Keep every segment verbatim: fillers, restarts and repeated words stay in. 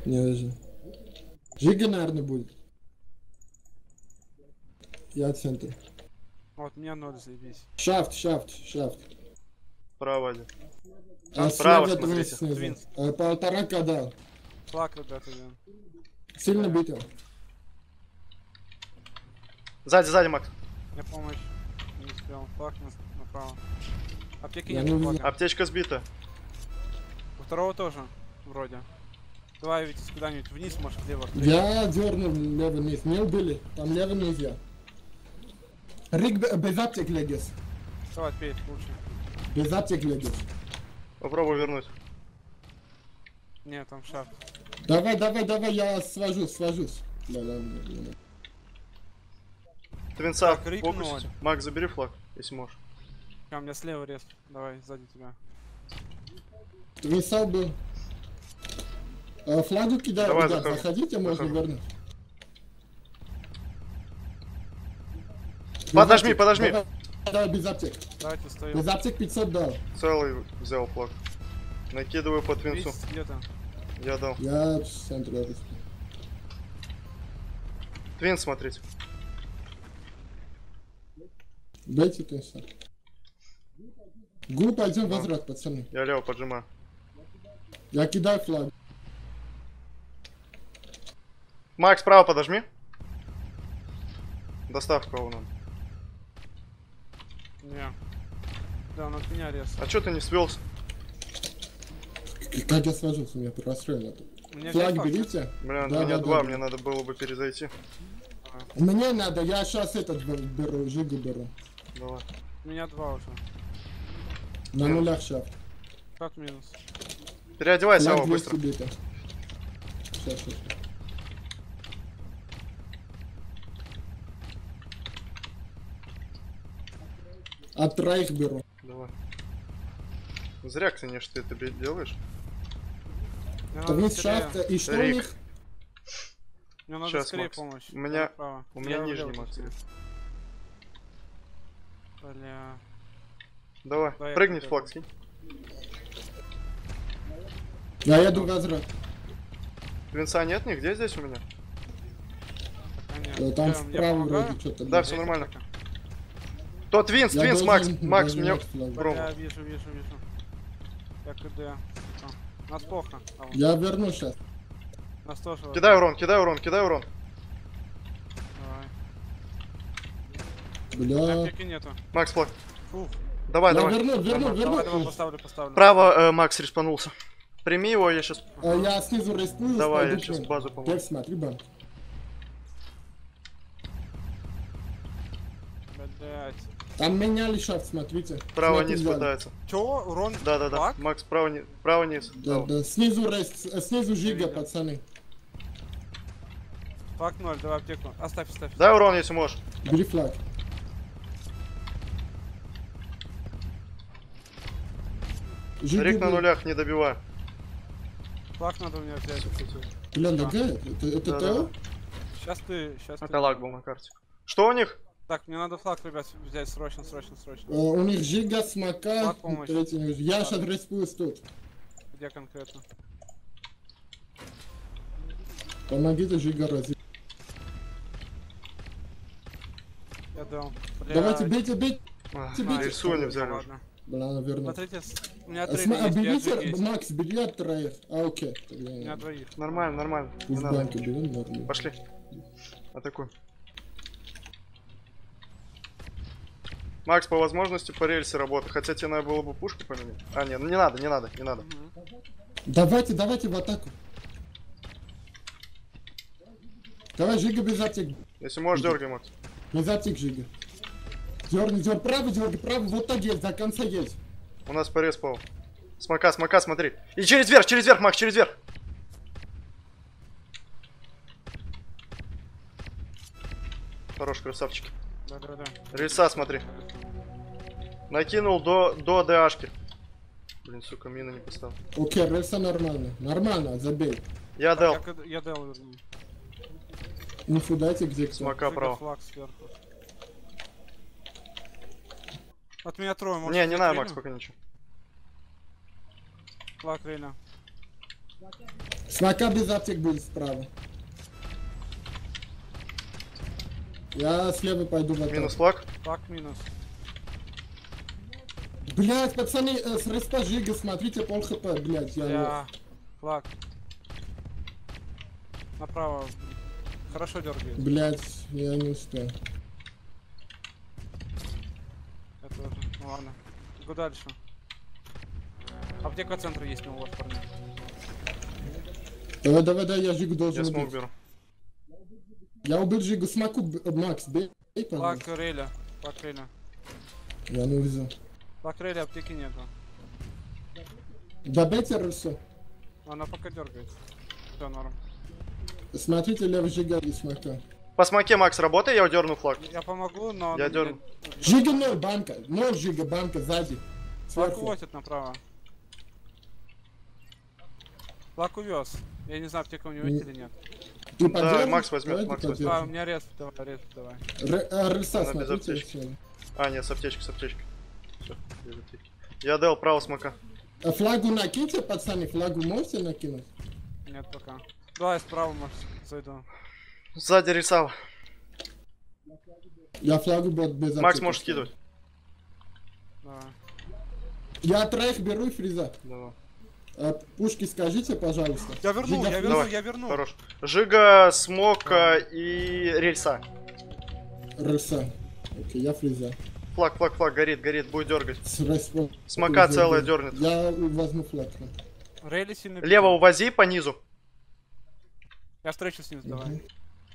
Не вижу. Жига, наверное, будет. Я центр. Вот, меня ноль, заебись. Шафт, шафт, шафт. Справа один. А справа слева смотрите. твин снизу. Твинс. А, полтора када. Флаг, ребята, блин. Сильно битый. Сзади, сзади, Макс. Я помощь. Не успел. Флаг на- направо. Аптеки Я нет не флага. Аптечка сбита. У второго тоже, вроде. Давай, ведь куда-нибудь вниз, может, лево. Я дернул левый низ. Не убили. Там левый нельзя. Рик б- без аптек легис. Давай, пей, лучше. Без аптек легис. Попробуй вернуть. Нет, там шаг. Давай, давай, давай, я свожусь, свожусь. Да, да, да, да. Твинца, Так, Рик фокусите. ноль. Макс, забери флаг, если можешь. А, у меня слева рез. Давай, сзади тебя. Твинсал был. А, флагу кидаю, Давай, ребят, захожу. заходите, можно Захожу. вернуть. Без Подожми, аптек. подожми. Давай, давай, без аптек. Давайте стою. Без аптек пятьсот дал. Целый взял флаг. Накидываю по твинцу. Видите, где-то. Я дал. Я в центре. Твин смотрите. Дайте твинса. Гу, пойдем возврат, пацаны. Я лево поджимаю. Я кидаю флаг. Макс, справа подожми. Доставка у нас. Не. Да, он от меня рез. А чё ты не свелся? Как я свожусь, меня расстроило тут. У меня Флаг опять флаг, берите. Бля, Да, у меня да, два, да, мне да. надо было бы перезайти. Мне надо, я сейчас этот б- беру, жигу беру. Давай. У меня два уже. На нулях шафт. Как минус? Переодевайся, Флаг Ава, быстро. двести бита. Сейчас, сейчас. От троих беру. Давай. Зря, конечно, ты это бе- делаешь. Мне надо Твин скорее. шафт, и что у Рик. них? Мне надо Щас, скорее Макс. помощь. У меня- Направо. у меня Я нижний, влево Макс. теперь. Бля. Давай, Да, я прыгни хотел. флаг, скинь. Я еду возврат. Твинца нет нигде здесь у меня? Пока нет. Э, Там Чё, я справа помогаю? вроде что-то. Да, было. всё Есть нормально. аптека? То Твинс, Я Твинс, должен- Макс, Макс, должен мне... иметь флаг. Бро. Бля, вижу, вижу, вижу. Я КД. А, нас плохо. А, вот. Я верну сейчас. Нас тоже. Кидай урон, кидай урон, кидай урон. Давай. Бля. Аптеки нету. Макс, флаг. Фух. Давай, Я давай. верну, верну, Давай, давай, верну. поставлю, поставлю. Право, э, Макс респанулся. Прими его, я сейчас... Э, Я снизу респну. Давай, я пойду сейчас к ним. базу помогу. Кев, смотри, банк. Блять. Там меняли шафт, смотрите. Право Смотри, низ да. пытается. Чё? Урон? Да-да-да. Флаг? Макс, право, ни... право низ. Да, Да. да. Снизу рейс, э, снизу жига, видел. пацаны. Флаг ноль, давай аптеку. Оставь, оставь. Дай урон, если можешь. Бери флаг. Жиги Рик на был. нулях, не добивай. Флаг надо у меня взять. Бля, лагает? Это, это Да, Тео? да, Сейчас ты, сейчас ты. Это лаг был на карте. Что у них? Так, мне надо флаг, ребят, взять срочно, срочно, срочно. Э, У них жига, смока. Флаг помощь. третий не вижу. Я сейчас респуюсь тут. Где конкретно? Помогите жига разить. Я дал. Бля, Давайте, бейте, бейте. Ах, Тебе- рису не взяли уже. ладно. Бля, наверное. Смотрите, с- у меня А, трейдер сма- а есть, я берите, джиг есть. Макс, бери от троих. А, окей. У меня двоих. Нормально, нормально. Не Из надо. банка берем, нормально. Пошли. Атакуй. Макс, по возможности по рельсе работай. Хотя тебе надо было бы пушку поменять. А, нет, ну не надо, не надо, не надо. Мгм. Давайте, давайте в атаку. Давай, жига без аптек. Если можешь, дергай, Макс. Без аптек жига. Дерни, дерни, право, дерни, право. Вот так есть, до конца есть. У нас порез пол. Смока, смока, смотри. И через верх, через верх, Макс, через верх. Хорош, красавчики. Да-да-да. Рельса, смотри. Накинул до, до ДАшки. Блин, сука, мина не поставил. Окей, рельса нормально. Нормально, забей. Я дал. Я, КД я дал, вернее. Инфу дайте, где кто. Смока Жига, право. флаг сверху. От меня трое, может Не, не взять надо, Рейна? Макс, пока ничего. Флаг Рейна. Смока без аптек будет справа. Я слева пойду в атаку. Минус флаг. Так, минус. Блять, пацаны, э, с респа Жига, смотрите, пол хп, блять, я... Я... Флаг. Направо. Хорошо дергает. Блять, я не успел. Я тоже. Ну ладно. Иду дальше. Аптека центра есть у него, вот, парни. Давай, давай, давай, я Жигу должен Я смог убить. беру. Я убил Жигу, смоку, б- Макс, бей, бей, Флаг пожалуйста. Реля. Флаг Реля. Я не увидел. Флаг Реля, аптеки нету. Добейте Руссо. Она пока дергает. Все, норм. Смотрите, левый Жига и смока. По смоке, Макс, работай, я удерну флаг. Я помогу, но... Я он дерну. мне- Жига ноль, банка. Ноль Жига, банка, сзади. Флаг Сверху. увозит направо. Флаг увез. Я не знаю, аптека у него есть Не- или нет. Ты Да, поддержишь? Макс возьмет, Давай ты Макс возьмет. А, у поддержишь. меня рез, давай, рез, давай. Р- а, Рыса, Она без смотрите. аптечки. всё. А, нет, с аптечкой, с аптечкой. Всё, без аптечки. Я дал право смока. А флагу накиньте, пацаны, флагу можете накинуть? Нет пока. Давай справа, может, зайду. Сзади рисал. Я флагу бот без Макс аптеки может ставлю. скидывать. Давай. Я троих беру и фриза. Давай. А, пушки скажите, пожалуйста. Я вернул, Жига, я фриз. вернул, Давай, я вернул. Хорош. Жига, смока и рельса. Рыса. Окей, я фриза. Флаг, флаг, флаг, горит, горит, будет дергать. С респо- Смока Фриза целая беру. дернет. Я возьму флаг. Рейли сильно... Лево увози по низу. Я встречу с ним, давай. Мгм.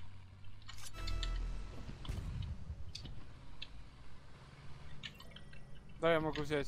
Да, я могу взять.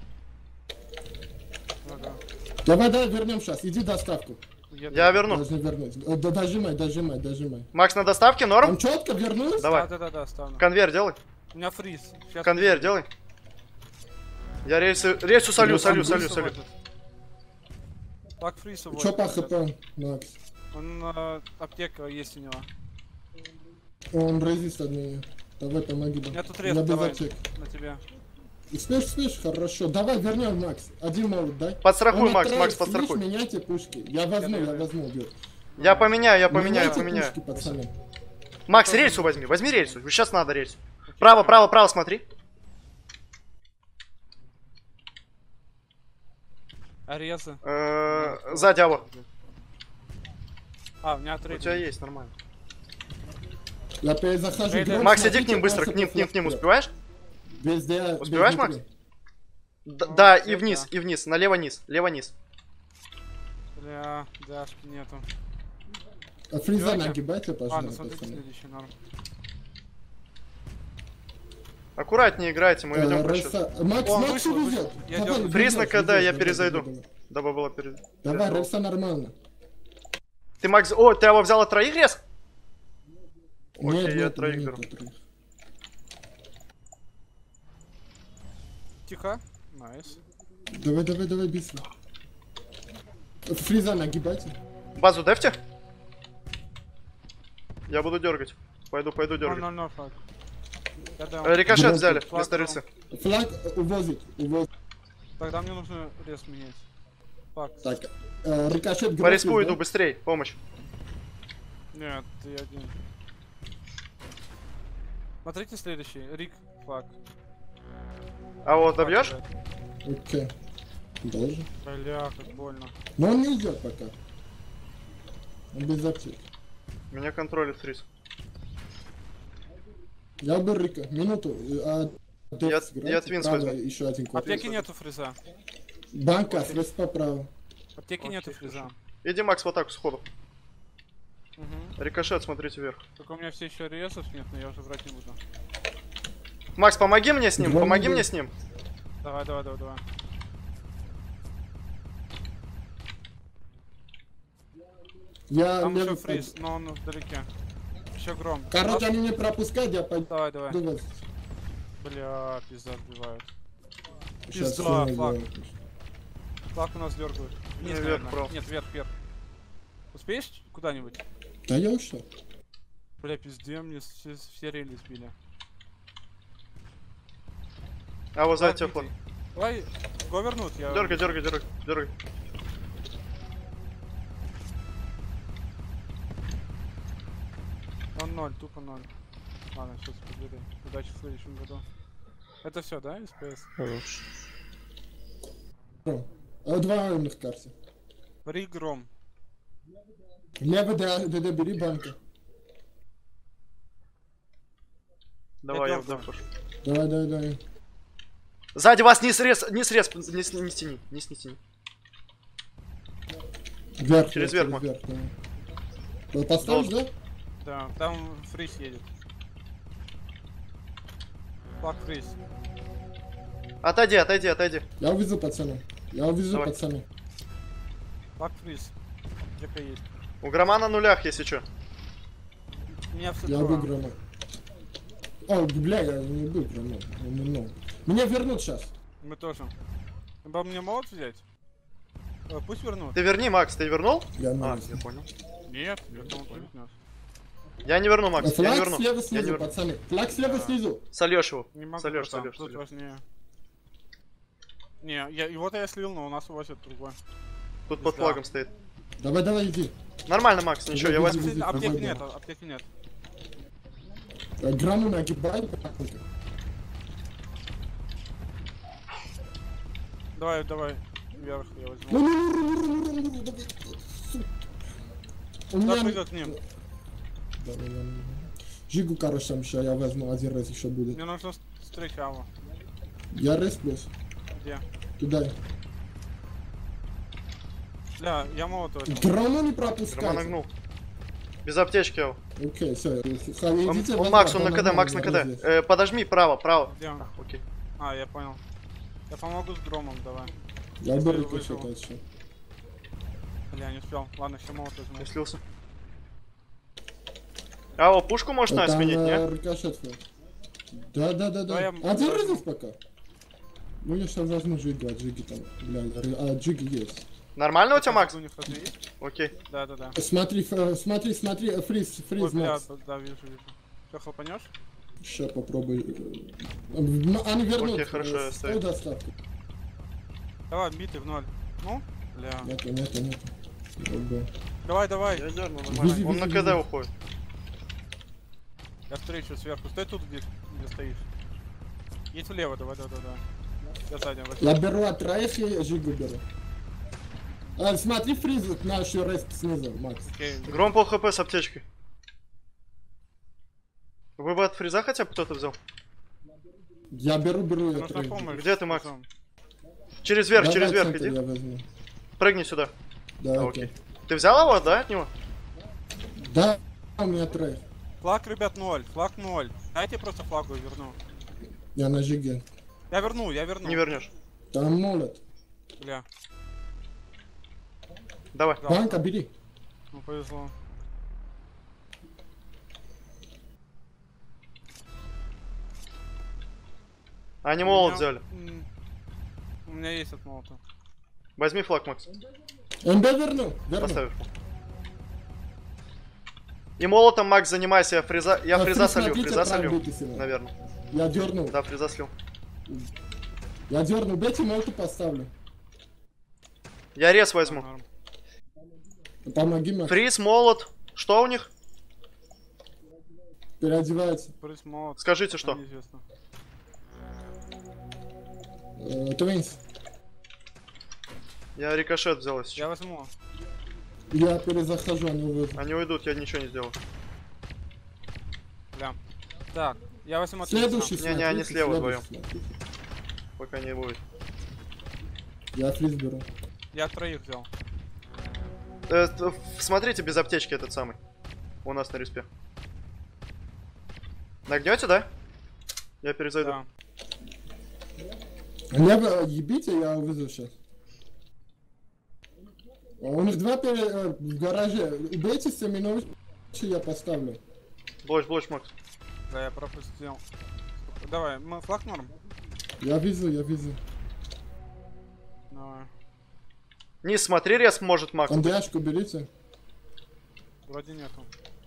Ага. Давай, давай, вернем сейчас. Иди доставку. Еду. Я верну. Должны вернуть. Э, да, дожимай, дожимай, дожимай. Макс на доставке, норм? Он четко вернулся? Давай. Да, да, да, да, ставлю. Конвейер делай. У меня фриз. Сейчас Конвейер делай. Я рельсы, рельсу солю, Ну, солю, фриз солю, солю. Так, фриз уводит. Че по хп, Макс? Он э, аптека есть у него. Он резист от меня. Давай, помоги. Я тут Я рез, без давай. аптек. На тебе. Успеешь, успеешь? Хорошо. Давай вернем, Макс. Один молот, дай. Подстрахуй, Он Макс, от Макс, троих, слышь, подстрахуй. меняйте пушки. Я возьму, я возьму, убью. Я поменяю, я поменяю, Меняйте поменяю. пушки, пацаны. Макс, рельсу возьми, возьми рельсу. Сейчас надо рельсу. Право, право, право, смотри. А резы? Э, Сзади Аво. А, у меня У трейд. тебя есть, нормально. Я перезахожу. Рейдер. Гром, Макс, иди к смотрите, ним быстро, просто к ним, к ним, к ним. флаг. Успеваешь? Везде. Успеваешь, везде Макс? три. Д- Ну, Да, вообще, и вниз, да. и вниз. Налево низ, лево низ. Бля, дашки нету. А фриза Давайте. нагибайте, Ладно, пожалуйста. смотрите пацаны. следующий норм. Аккуратнее играйте, мы Э, ведем по Рельса- счету. Макс, О, Макс вышел, увезет. вышел. Я Давай, дёрну. Фриз на везёшь, КД, я везёшь, перезайду. давай, давай. Дабы было перед... Давай, рельса нормально. Ты, Макс, о, ты его взял от троих рез? Нет, Окей, я нет, троих нет, беру. троих. Тихо. Найс. Давай, давай, давай, быстро. Фриза нагибайте. Базу дефте? Я буду дергать. Пойду, пойду ноль дергать. ноль ноль флаг. Я дам. Э, Рикошет Громко. взяли Флаг вместо дал. рельсы. Флаг увозит, увозит. Тогда мне нужно рез менять. Флаг. Так, э, рикошет По график, респу да? иду, быстрей, помощь. Нет, ты один. Смотрите следующий. Рик, флаг. А вот добьешь? Окей. Должен. Бля, как больно. Но он не идет пока. Он без аптек. Меня контролит фриз. Я бы Рика. Минуту. А, Я- Декс играйте. я Твинс Право, возьму. еще один код. Аптеки нету фриза. Банка, средств по праву. Аптеки Окей, нету хорошо. фриза. Иди, Макс, в атаку сходу. Угу. Рикошет, смотрите вверх. Только у меня все еще резов нет, но я уже брать не буду. Макс, помоги мне с ним, Два помоги минуты. мне с ним. Давай, давай, давай, давай. Я Там левый еще фриз, но он вдалеке. Еще гром. Короче, они меня пропускают, я пойду Давай, давай. вас. Бля, пизда сбивают. Сейчас Пизда, сниму флаг. его. Флаг у нас дергают. Не, Вниз, вверх, наверное. право. Нет, вверх, вверх. Успеешь куда-нибудь? Да я ушел. Бля, пизде, мне все, все рели сбили. А вот сзади тебя Давай, флаг. Давай, го вернут, я... Дергай, дергай, дергай, дергай. ноль, тупо ноль. Ладно, сейчас победы. Удачи в следующем году. Это все, да, СПС? Хорош. А, два на карте. Риг Гром. Лево ДД, бери банка. Давай, я Я в пошел. Давай, давай, давай. Сзади вас не срез, не срез, не, с- не стяни, не снести. Вверх. Через вверх, верх, вверх, давай. Поставишь, да? Да, там фриз едет. Флаг фриз. Отойди, отойди, отойди. Я увезу пацана. Я увезу Давай. пацана. Флаг фриз. Где-то есть. У Грома на нулях, если что. Меня все Я убил грома. О, бля, я не убил грома. Он минул. Меня вернут сейчас. Мы тоже. Надо мне молот взять? Э, Пусть вернут. Ты верни, Макс, ты вернул? Я А, на я понял. Нет, я думал, ты вернешь. Я не верну, Макс, я не Флаг верну. слева Я не снизу, верну. пацаны. Флаг слева Да. снизу. Сольешь его. Не могу, Сольешь, братан, сольешь, тут сольешь. важнее. Не, я, его-то я слил, но у нас увозят другой. Тут под Да. флагом стоит. Давай, давай, иди. Нормально, Макс, ничего, я Иди, возьму. иди, иди, Аптеки давай, нет, давай. аптеки нет. Э, Грамму нагибай. Давай, давай, вверх я возьму. Ну, ну, ну, ну, ну, ну, ну, давай. Сука. У Да, меня... прыгай к ним. Да, да, да, да. Жигу, короче, там еще я возьму, один раз еще будет. Мне нужно с- встречу Аву. Я рейс плюс. Где? Кидай. Бля, я молот возьму. Грамму не Грома пропускай. нагнул. Без аптечки его. Окей, все. Он, он Макс, он на КД, Макс на КД. Э, подожми, право, право. Где он? Окей. А, я понял. Я помогу с громом, давай. Я Если беру выживу. кусок еще. Бля, не успел. Ладно, еще молот возьму. Я слился. А, о, пушку может надо сменить, не? Рикошет. Да, да, да, Да, да. я- А ты возьму. разись пока. Ну я сейчас возьму джиги, а джиги там, бля, ри- а джиги есть. Нормально у тебя, Макс? У них разве есть? Окей. Да, да, да. Смотри, ф- смотри, смотри, э, фриз, Ой, фриз, бля, Макс. да, вижу, вижу. Что, хлопанешь? Сейчас попробуй. э, м, Они вернут. Окей, хорошо, э, я стой стою. доставку. Давай, битый в ноль. Ну? Бля. Нету, нету, нету. Ого. Давай, давай. Я дерну, Вези, нормально. Он на вези, КД вези. уходит. Я встречу сверху. Стой тут, где, где стоишь. Едь влево, давай, давай, давай. Я сзади возьму. Я беру от троих и жигу беру. А, смотри, фриз, наш рейст снизу, Макс. Окей. Гром пол хп с аптечкой. Вы бы от фриза хотя бы кто-то взял? Я беру, беру, Мне я нужна троих. помощь. Где ты, Макс? Пацан. Через верх, Давай через верх центр иди. Я возьму. Прыгни сюда. Да, А, окей. окей. Ты взял его, да, от него? Да, у меня троих. Флаг, ребят, ноль. Флаг ноль. Дайте просто флагу и верну. Я на жиге. Я верну, я верну. Не вернешь. Там молот. Бля. Давай. Да. Банка, бери. Ну, повезло. Они У молот меня- взяли. м, У меня есть от молота. Возьми флаг, Макс. МБ верну, верну. Поставь. И молотом, Макс, занимайся. Я фреза, я А, фреза фриз, солью, смотрите, фреза правильно солью. бейте сильно. Наверное. Я дернул. Да, фреза слил. Я дернул, бейте, молоту поставлю. Я рез возьму. Норм. Помоги, Макс. Фриз, молот. Что у них? Переодевается. Прысь молот. Скажите, что? Неизвестно. Э, Твинс. Я рикошет взял, если Я чё. возьму. Я перезахожу, они выйдут. Они уйдут, я ничего не сделаю. Бля. Так, я возьму от Следующий лица. Не, не, они смотрите, слева следующий смотрите. Пока не будет. Я фриз беру. Я троих взял. Э, т- ф- смотрите без аптечки этот самый. У нас на респе. Нагнете, да? Я перезайду. Да. Лево ебите, я увезу сейчас. У них два пере... э, в гараже. Убейте Семенович, я поставлю. Блочь, блочь, Макс. Да, я пропустил. Давай, мы флаг норм? Я везу, я везу. Давай. Низ, смотри, рез может, Макс. Андреашку берите. Вроде нету.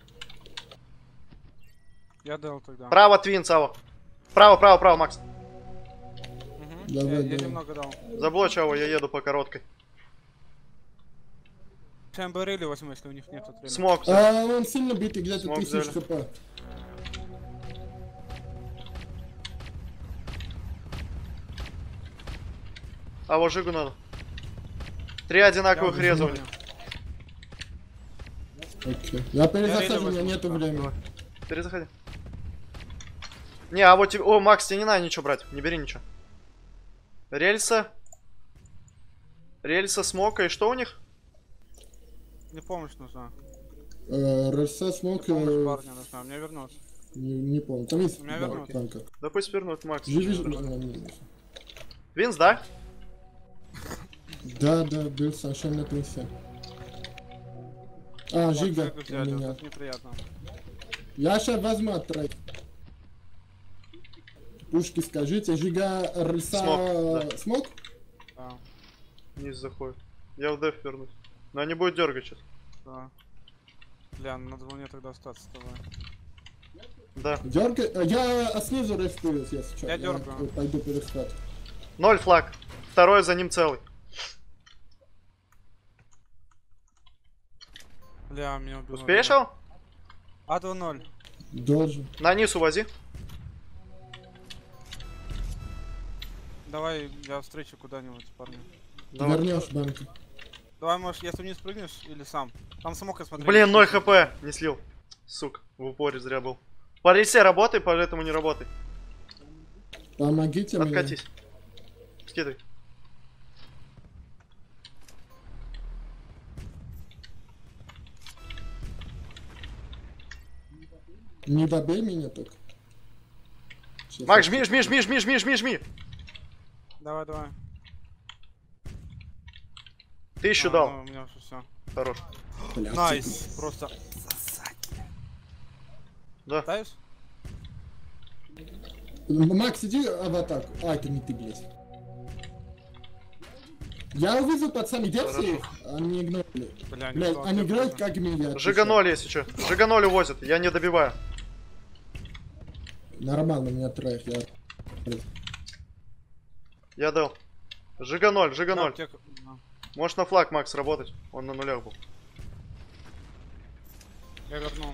Я дал тогда. Право, твин, Сава. Право, право, право, Макс. Мгм. Давай, я, я давай. немного дал. Заблочь его, я еду по короткой. Чем барели возьму, если у них нет времени. Смог. взял. А, он сильно битый, где-то Смог тысяч взяли. хп. А вот жигу надо. Три одинаковых Я реза у возьму. них. Окей. Я перезахожу, у меня возьму. нету Да, времени. давай. Перезаходи. Не, а вот тебе... О, Макс, тебе не надо ничего брать. Не бери ничего. Рельса. Рельса, смока и что у них? Не помощь нужна. Э, РС смог, Помощь э, парня нужна. Мне вернуться. не, не помню. Там есть У меня да, вернут. танка. Да пусть вернут, Макс. Живи, живи. А, не, Винс, да? да, да, был совершенно трясся. А, Вот, Жига Жигу у взяли, меня. вот это неприятно. Я сейчас возьму от трек. Пушки скажите, Жига РСа Смог, да. смог? Да, Низ заходит. Я в деф вернусь. Но они будут дергать сейчас. да. Бля, надо было мне тогда остаться с тобой. Да. Дергай. а, Я снизу рестуюсь, если что. Я дергаю. Пойду перехват. Ноль флаг. Второй за ним целый. Бля, меня убил. Успеешь его? А два ноль. Должен. На низ увози. Давай я встречу куда-нибудь, парни. Давай. Вернешь банки. Давай, можешь, если вниз прыгнешь или сам. Там смог я смотрю. Блин, ноль хп. Не слил. Сука, в упоре зря был. По рельсе работай, поэтому не работай. Помогите мне. Откатись. Скидывай. Не добей меня только. Сейчас Макс, я- жми, жми, жми, жми, жми, жми, жми. Давай, давай. Тысячу А, дал. ну, у меня уже все. Хорош. Блядь, Найс, просто. Да. Ставишь? Макс, иди в атаку. А, это не ты, блядь. Я увидел пацаны, держи их. Они не игнорили. Бля, не Блядь, устал, они я играют просто- как меня. Жига ноль, если что. Жига ноль увозят. Я не добиваю. Нормально, у меня трек, я... Я дал. Жига ноль, Жига Да, ноль. аптека- да. Можешь на флаг, Макс, работать. Он на нулях был. Я вернул.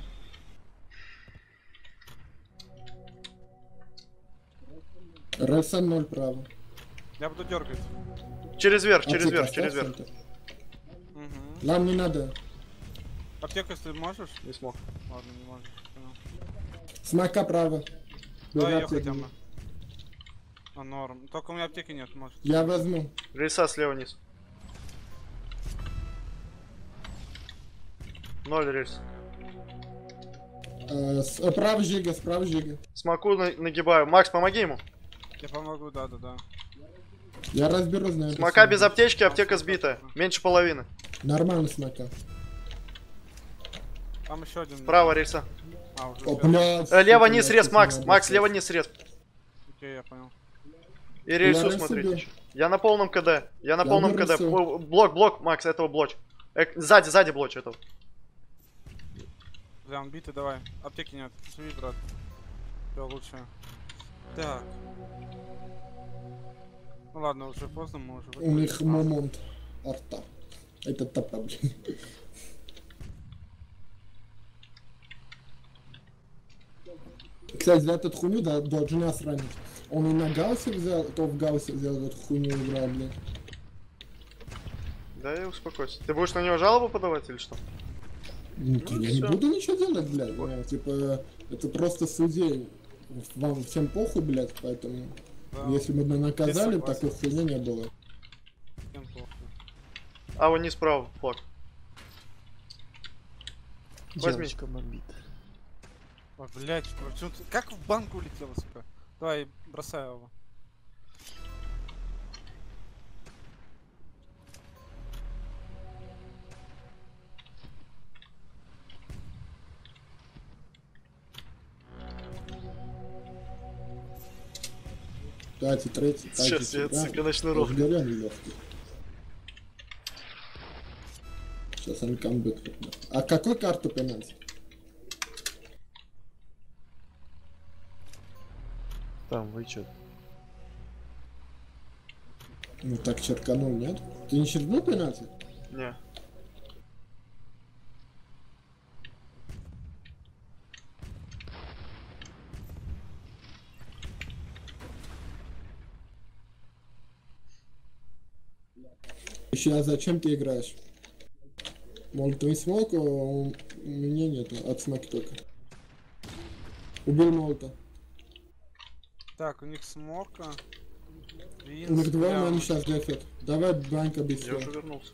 РСН ноль право. Я буду дергать. Через верх, через Аптека верх, через оставь верх. центр. Угу. Нам не надо. Аптеку, если можешь? Не смог. Ладно, не можешь. понял. Смока право. Давай Без я аптеки. хотя бы. А, норм. Только у меня аптеки нет, может. Я возьму. Рельса слева вниз. Ноль рельс. Э, с- э, Право Жига, справа Жига. Смоку на- нагибаю. Макс, помоги ему. Я помогу, да, да, да. Я разберусь на это. Смока всё. без аптечки, аптека сбитая. Меньше половины. Нормально смока. Там еще один. Право рельса. А, уже О, всё. блядь. Э, лево сука, низ я рез, чуть Макс. не Макс, обоссался. лево низ рез. Окей, я понял. И рельсу Я смотрите. рельсу ещё. Я на полном КД. Я на Я полном на КД. рельсу. О, Блок, блок, Макс, этого блоч. Э, сзади, сзади блоч этого. Бля, он битый, давай. Аптеки нет. Живи, брат. Все лучше. Так. Ну ладно, уже поздно, мы уже У них выходим. момент арта. Это топа, блин. Кстати, за эту хуйню да, должен нас ранить. Он и на Гауссе взял, то в Гауссе взял эту хуйню играл, блин. Да и успокойся. Ты будешь на него жалобу подавать или что? Ну, Ну, я не всё. буду ничего делать, блядь. Ну, типа, это просто судей. Вам всем похуй, блядь, поэтому... Да, Если бы мы наказали, Я согласен. такой хуйни не было. всем плохо. А вон не справа, флаг. Возьми. Девочка бомбит. Ой, блядь, почему ты... Как в банк улетела, сука? Давай, бросай его. Третий, третий, Сейчас я тебе начну ров. Разгорен легкий. Сейчас они камбэк. А какой карту пенальти? Там вычет. Ну так черканул, нет? Ты не черкнул пенальти? Не. Сейчас зачем ты играешь? Молотовый смог, а у меня нету, от смоки только. Убил молота. Так, у них смока. У них два, но они сейчас дефят. Давай банька без Я уже всего. вернулся.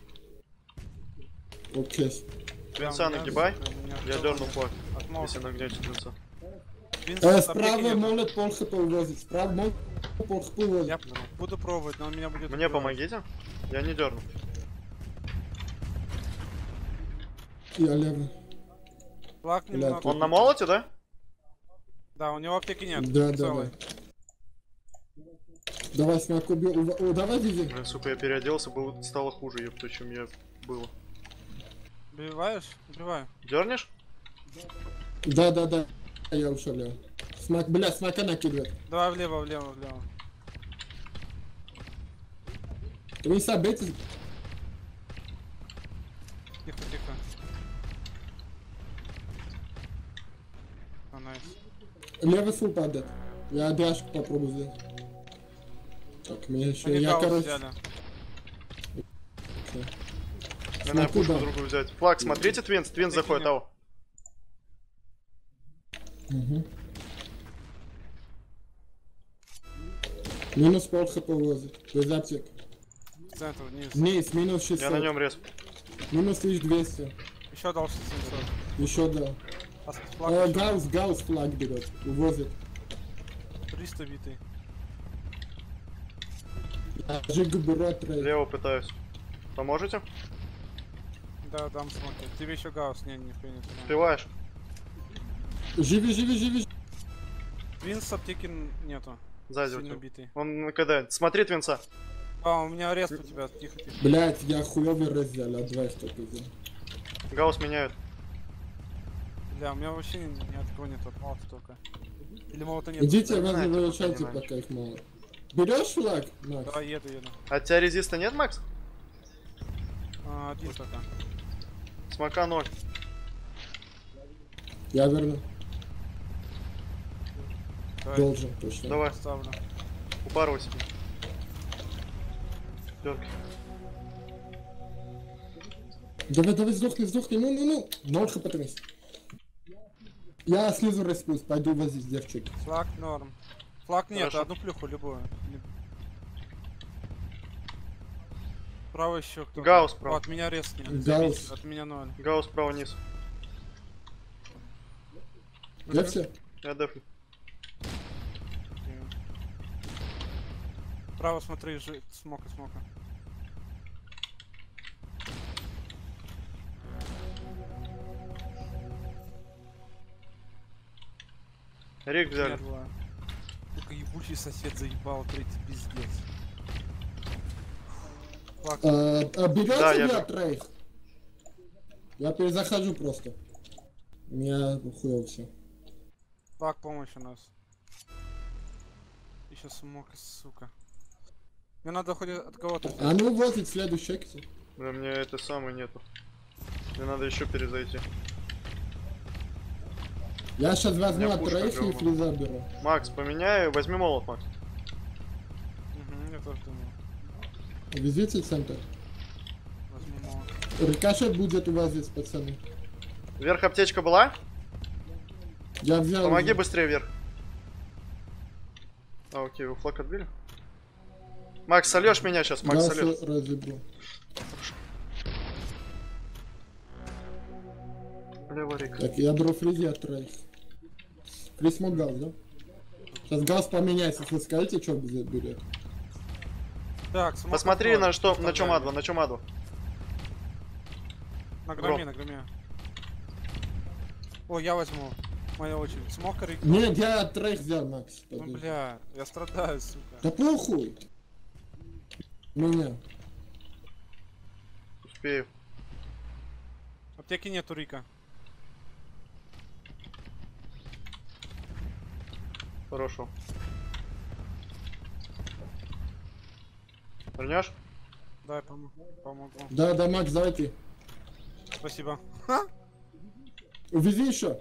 Окей. Твинца нагибай. Я дернул флаг. Отмол. Если нагнете твинца. Э, справа молот пол хп увозит. Справа молот пол хп увозит. Я буду пробовать, но он меня будет... Мне убивать. помогите. Я не дерну. Я левый. Флаг Бля, немного. Он на молоте, да? Да, у него аптеки нет. Да, да, целой. да. Давай смог убил. Ува- О, давай вези. Блин, сука, я переоделся, было, стало хуже, ёпта, чем я было. Убиваешь? Убиваю. Дернешь? Да, да, да. Я ушел лево. Смок, бля, смока накидывает. Давай влево, влево, влево. Вы собейте. Тихо, тихо. О, найс. Левый фул падает. Я дряжку попробую сделать. Так, мне еще... Они Я, гаусс короче... взяли. Окей. Мне надо Смотри, пушку да. другую взять. Флаг, смотрите, твинс, твинс Тыкни заходит, мне. ау. Угу. Минус пол хп возит. Без аптек. В центр, вниз. Вниз, минус Я на шестьсот. нем рез. Минус тысяча двести. Еще дал семьсот. Еще да. А Э, флаг еще. гаусс, гаусс флаг берет. Увозит. триста битый. Жигу берет трейд. Лево пытаюсь. Поможете? Да, дам смотри. Тебе еще гаусс, не, нихуя не туда. Успеваешь? Живи, живи, живи. Твинс аптеки нету. Сзади у Сильно тебя. битый. Он когда? Смотри, твинца. А, у меня арест у тебя. Тихо, тихо. Блять, я хуёвый раздел, а два что взял. Гаусс меняют. Бля, у меня вообще ни, ни от кого нет отмолот только. Или молота нет. Идите, не вас знаю, выручайте, понимаешь. пока их мало. Берешь флаг, Макс? Давай, еду, еду. А у тебя резиста нет, Макс? А, один только. Смока ноль. Я верну. Давай, Должен, точно. Давай, ставлю. упарывайся. Дёргай. Давай, давай, сдохни, сдохни, ну, ну, ну. Ноль хп тридцать. Я слезу распусть, пойду возить девчонки. Флаг норм. Флаг нет, Хорошо. одну плюху любую. Не- Право еще кто-то. Гаусс О, право. от меня рез нет. Гаусс. Забить, от меня ноль. Гаусс справа вниз. Я все. Я дефлю. Окей. Право смотри, жи... смока, смока. Рик взяли. Нет, была. Только ебучий сосед заебал, третий пиздец. Флаг. А, а берете Да, я для б- троих? Я перезахожу просто. У меня хуёво все. Флаг помощь у нас. Еще смог, сука. Мне надо хоть от кого-то взять. А ну возить следующий кстати. Бля, мне это самое нету. Мне надо еще перезайти. Я сейчас возьму меня от пушка троих и говно. флиза беру. Макс, поменяй, возьми молот, Макс. Угу, я тоже думаю. Везите центр. Возьму молот. Рикошет будет у вас здесь, пацаны. Вверх аптечка была? Я взял. Помоги её. быстрее вверх. А, окей, вы флаг отбили? Макс, сольешь меня сейчас, Макс, Да, сольешь. всё разъебу. Лево, Рик. Так, я беру фризи от троих. Фриз мог газ, да? Сейчас газ поменяется, если скажете, что берет. Так, смог Посмотри открой. на что, на чем Вставляй. адва, на чем адва. На громе, Гром. на громе. О, я возьму. Моя очередь. Смока Рик. Нет, я от троих взял, Макс. Ну Подожди. бля, я страдаю, сука. Да похуй. Меня. Успею. Аптеки нету Рика. Хорошо. Вернешь? Дай помогу. Помогу. Да, да, Макс, давайте. Спасибо. Увези еще.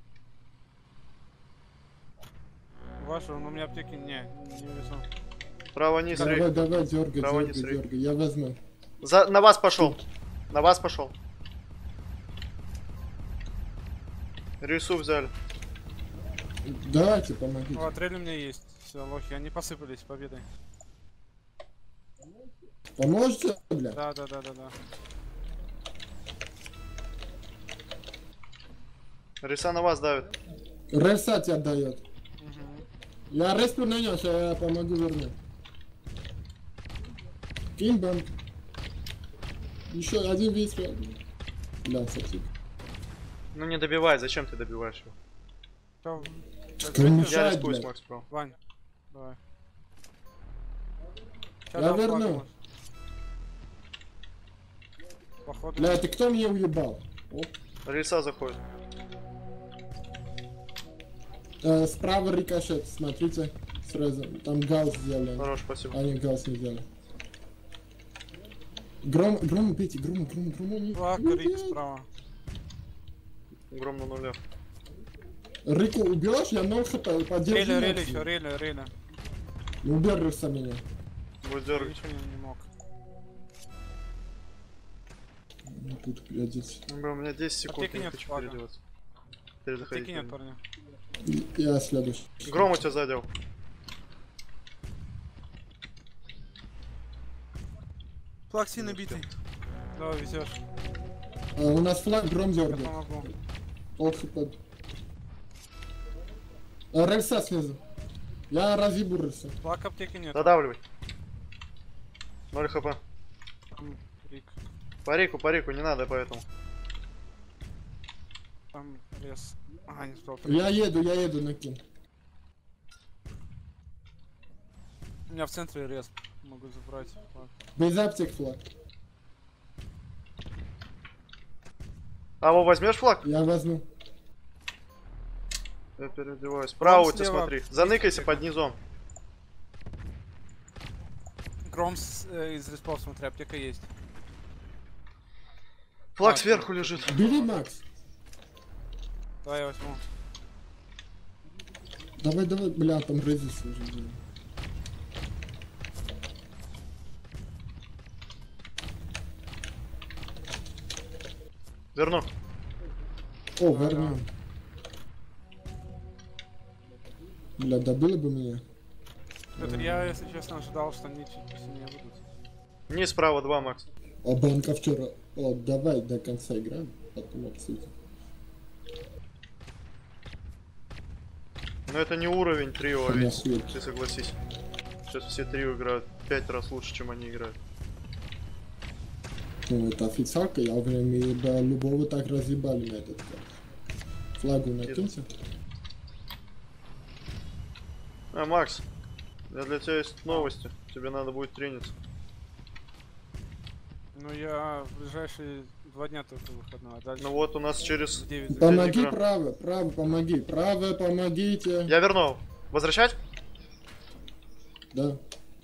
Вашу, но у меня аптеки не, не везу. Право низ, Давай, Рик. давай, дергай, Право дергай, низ, Рик. дергай. Я возьму. За... На вас пошел. На вас пошел. Рису взяли. Давайте, помогите. О, трель у меня есть. Все, лохи, они посыпались победой. Поможете, бля? Да, да, да, да, да. Риса на вас давит. Рельса тебя отдает. Угу. Я респу на нем, сейчас я помогу вернуть. Кинь банк. Еще один весь. Бля, совсем. Ну не добивай, зачем ты добиваешь его? Что? Что Я мешает, рискуюсь, бля? Макс Про. Вань, давай. Ща Я дам верну. флаг, может. Походу. Бля, ты кто меня уебал? Оп. Риса заходит. Э, справа рикошет, смотрите. Сразу. Там гаусс сделали. Хорош, спасибо. Они гаусс не сделали. Гром, гром, бейте, гром, гром, гром. не- Флаг, не Рик бей. справа. Гром на нуле. Рику убьешь, я ноль хп, поддержи. Рейли, рейли максимум. еще, рейли, рейли. Не уберешь меня. Будет Я дергать. ничего не, не мог. Не буду глядеть. Бля, у меня десять секунд, Аптеки я не нет хочу флага. переодеваться. Перезаходить. Аптеки нет, парни. Я следующий. Гром у тебя задел. Флаг сильно битый. Давай, везешь. А, у нас флаг гром Я дергает. помогу. Пол хп. А, рельса снизу. Я разъебу рельса. Флаг аптеки нет. Додавливай. ноль хп. Там Рик. По Рику, по Рику, не надо поэтому. Там рез. Ага, не успел. Я еду, я еду на кин. У меня в центре рез. Могу забрать. Флаг. Без аптек флаг. А его возьмешь флаг? Я возьму. Я переодеваюсь. Справа у тебя слева. смотри. Заныкайся под низом. Гром с, э, из респов, смотри, аптека есть. Флаг А, сверху всё. лежит. Бери, Макс. Давай я возьму. Давай, давай, бля, там резис уже. Бля. Верну. О, вернем. Бля, добили бы меня. Это я, если честно, ожидал, что они чуть сильнее будут. Низ справа два, Макс. А банка вчера. О, давай до конца играем, потом обсудим. Но это не уровень трио, Хуйня ведь. хует. Ты согласись. Сейчас все трио играют пять раз лучше, чем они играют. Ну, это официалка, я время до любого так разъебали на этот карт. Флагу накиньте. А, Макс, я для тебя есть новости. Тебе надо будет трениться. Ну я в ближайшие два дня только выходной, а дальше Ну вот у нас через... в девять. Помоги игра. право, право, помоги. Право, помогите. Я вернул. Возвращать? Да.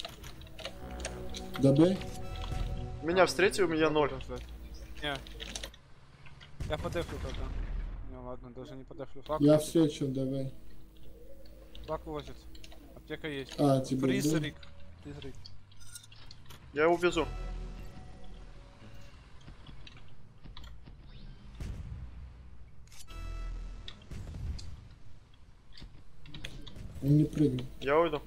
Добей. Меня встрети, у меня ноль. Не. Я подефлю тогда. Не, ладно, даже не подефлю. Флаг Я увозит. встречу, давай. Флаг увозит. Аптека есть. А, тебе Фриз, да? Рик. Фриз, Рик. Я его везу. Он не прыгнул. Я уйду.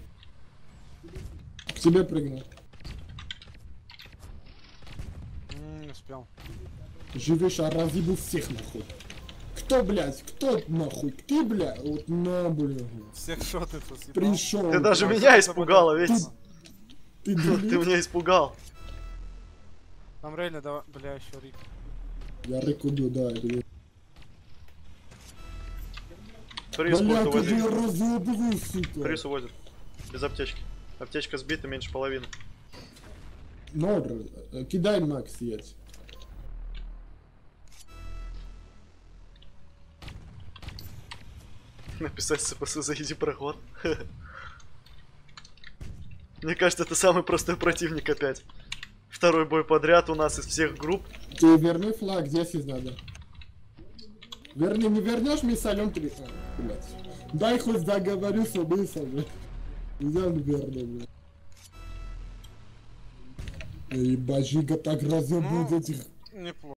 К тебе прыгнул. М, Не успел. Живешь, а разъебу всех нахуй. Кто, блядь? Кто нахуй? Ты, блядь? Вот на, блядь. Всех шоты тут съебал. Пришел. Ты даже Ой, меня что испугала, это ведь. было? Ты, Ты дебил? меня испугал. Там Рейли, давай. Бля, еще Рик. Я Рик убил, да, блядь. Фриз Бля, будет как же я увозить. разъебываю, сука. Фриз увозит. Без аптечки. Аптечка сбита меньше половины. Нор, э, кидай Макс, едь. Написать СПС за изи проход. Мне кажется, это самый простой противник опять. Второй бой подряд у нас из всех групп. Ты верни флаг, десять надо. Верни, не вернешь, мы сольем три. А, блядь. Дай хоть договорюсь, убийца, блядь. Я не верну, блядь. Ебать, Жига так разъебут Ну. этих. Неплохо.